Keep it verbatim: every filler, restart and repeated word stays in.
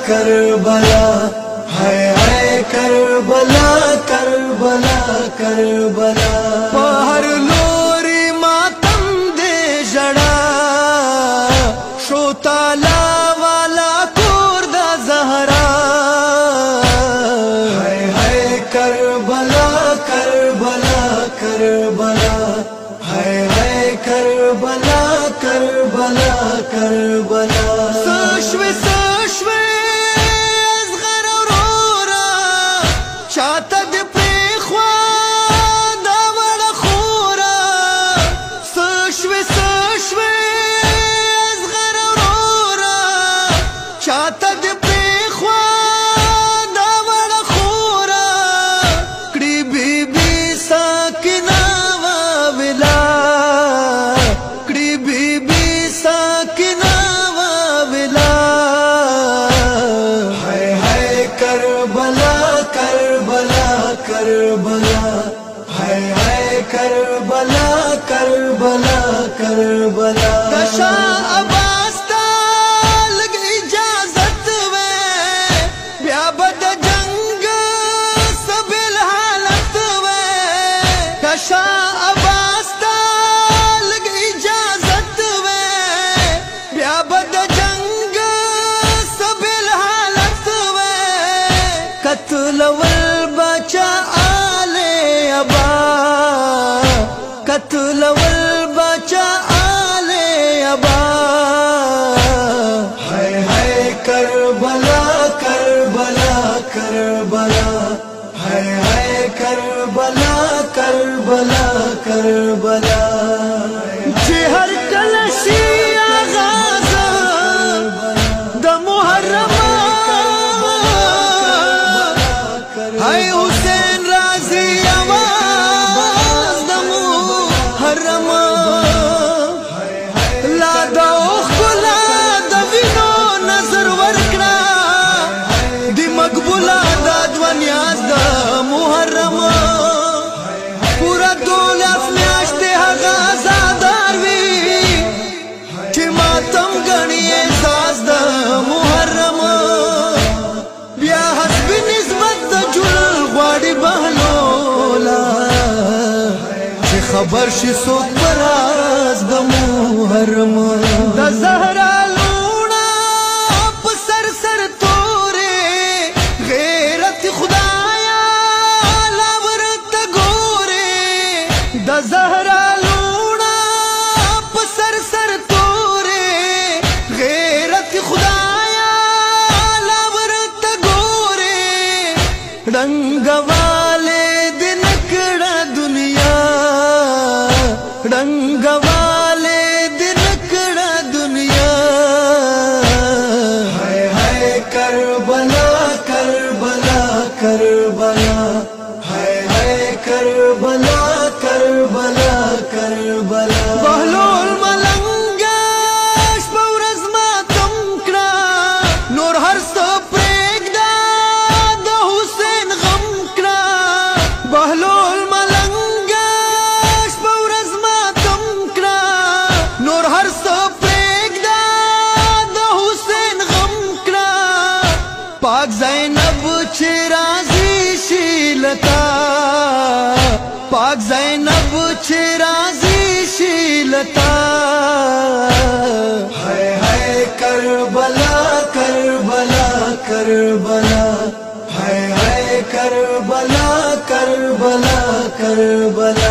Karbala, हाय हाय करबला करबला करबला। पहर लोरी मातम दे जड़ा, शोताला वाला कोरदा जहरा, हाय हाय करबला करबला करबला, हाय हाय करबला करबला करबला। सशवे सशवे असगर अरोरा, चाहता दे प्रेखवा दावड़ खोरा। सशवे सशवे असगर अरोरा, चाहता दे प्रेखवा दावड़ खोरा। कड़ी बीबी साकिना वाविला, कड़ी बीबी साकिना वाविला। हाय हाय करबला करबला करबला, हाय हाय करबला करबला करबला। दशा अबास्ता लगी इजाजत वे, ब्याबद जंग सबिल हालत वे। दशा अबास्ता लगी इजाजत वे, ब्याबद जंग सबिल हालत वे। कत्लवल बचा आले अबा, कत्लवल बचा आले अबा। हाय हाय करबला करबला करबला, हाय हाय करबला करबला करबला। जिहर कलशी आगाज द मुहर्रमा, हाय हुसैन राजी आवाज द मुहर्रमा। लादा उखला द विनो नजर वर्कड़ा, दी मकबूला दा द्वनियाज द मुहर्रमा। पूरा दौलत म्याश्ते हगा आजादार वी, कि मातम गणिए साज द मुहर्रमा। ब्या हस्बी निस्बत द जुल ग्वाड़ी बहलोला, कि खबर शी सोक बराज द मुहर्रमा। द जहरा लूना पसर सर तोरे, गैरत खुदाया लावरत गोरे। द जहरा लूना पसर सर तोरे, गैरत खुदाया लावरत गोरे। रंग वाले दिन कड़ा दुनिया, रंग वाले दिन कड़ा दुनिया। हाय हाय करबला करबला करबला, हाय हाय करबला करबला करबला। बहलोल मलंगाश बौरज मातम कड़ा, नूर हर सो प्रेगदा द हुसैन गम कड़ा। बहलोल मलंगाश बौरज मातम कड़ा, नूर हर सो प्रेगदा द हुसैन गम कड़ा। पाक ज़ैनब चिराजी शीलता, पाक ज़ैनब चिराजी शीलता। हाय हाय करबला करबला करबला, हाय हाय करबला करबला करबला।